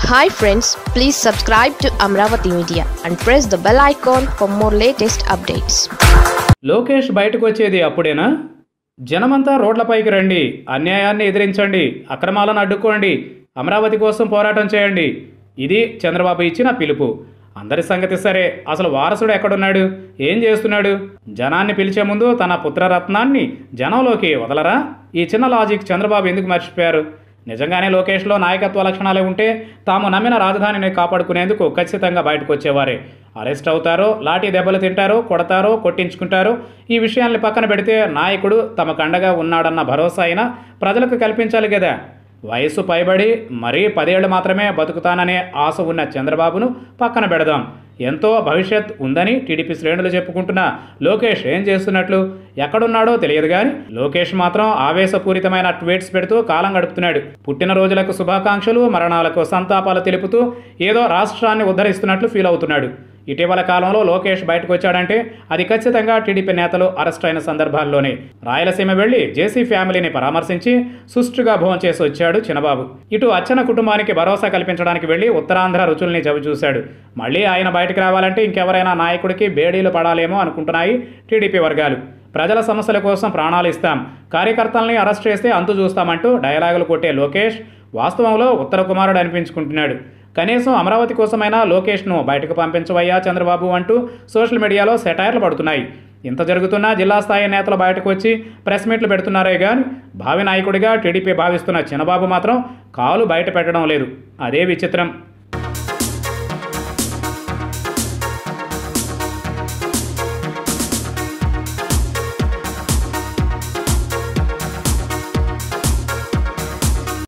Hi friends, please subscribe to Amaravathi Media and press the bell icon for more latest updates. Lokesh బయటకు వచ్చేది అప్పుడేనా? జనమంతా రోడ్లపైకి రండి, అన్యాయాన్ని ఎదిరించండి, అక్రమాలను అడ్డుకోండి, అమరావతి కోసం పోరాటం చేయండి. ఇది చంద్రబాబు ఇచ్చిన పిలుపు. అందరి సంగతి సరే, అసలు వారసుడు ఎక్కడున్నాడు, ఏం చేస్తున్నాడు? జనాన్ని పిలిచే ముందు తన పుత్రరత్నాన్ని జనంలోకి వదలరా? ఈ చిన్న లాజిక్ చంద్రబాబు ఎందుకు మర్చిపోయారు? నిజంగానే లోకేష్లో నాయకత్వ లక్షణాలే ఉంటే తాము నమ్మిన రాజధానిని కాపాడుకునేందుకు ఖచ్చితంగా బయటకు వచ్చేవారే. అరెస్ట్ అవుతారో, లాఠీ దెబ్బలు తింటారో, కొడతారో, కొట్టించుకుంటారో, ఈ విషయాల్ని పక్కన పెడితే నాయకుడు తమకు అండగా ఉన్నాడన్న భరోసా అయినా ప్రజలకు కల్పించాలి కదా. వయసు పైబడి మరీ 10 ఏళ్ళు మాత్రమే బతుకుతాననే ఆశ ఉన్న చంద్రబాబును పక్కన పెడదాం. ఎంతో భవిష్యత్ ఉందని టీడీపీ శ్రేణులు చెప్పుకుంటున్న లోకేష్ ఏం చేస్తున్నట్లు, ఎక్కడున్నాడో తెలియదు కానీ లోకేష్ మాత్రం ఆవేశపూరితమైన ట్వీట్స్ పెడుతూ కాలం గడుపుతున్నాడు. పుట్టినరోజులకు శుభాకాంక్షలు, మరణాలకు సంతాపాలు తెలుపుతూ ఏదో రాష్ట్రాన్ని ఉద్ధరిస్తున్నట్లు ఫీల్ అవుతున్నాడు. ఇటీవల కాలంలో లోకేష్ బయటకు వచ్చాడంటే అది ఖచ్చితంగా టీడీపీ నేతలు అరెస్ట్ అయిన సందర్భాల్లోనే. రాయలసీమ వెళ్లి జేసీ ఫ్యామిలీని పరామర్శించి సుష్టుగా భోంచేసి వచ్చాడు చిన్నబాబు. ఇటు అచ్చన కుటుంబానికి భరోసా కల్పించడానికి వెళ్లి ఉత్తరాంధ్ర రుచుల్ని చవిచూశాడు. మళ్లీ ఆయన బయటకు రావాలంటే ఇంకెవరైనా నాయకుడికి బేడీలు పడాలేమో అనుకుంటున్నాయి టీడీపీ వర్గాలు. ప్రజల సమస్యల కోసం ప్రాణాలు ఇస్తాం, కార్యకర్తల్ని అరెస్ట్ చేస్తే అంతు చూస్తామంటూ డైలాగులు కొట్టే లోకేష్ వాస్తవంలో ఉత్తర కుమారుడు అనిపించుకుంటున్నాడు. కనీసం అమరావతి కోసమైనా లోకేష్ను బయటకు పంపించవయ్యా చంద్రబాబు అంటూ సోషల్ మీడియాలో సెటైర్లు పడుతున్నాయి. ఇంత జరుగుతున్నా జిల్లా స్థాయి నేతలు బయటకు వచ్చి ప్రెస్ మీట్లు పెడుతున్నారే కానీ భావి నాయకుడిగా టీడీపీ భావిస్తున్న చిన్నబాబు మాత్రం కాలు బయట పెట్టడం లేదు. అదే విచిత్రం.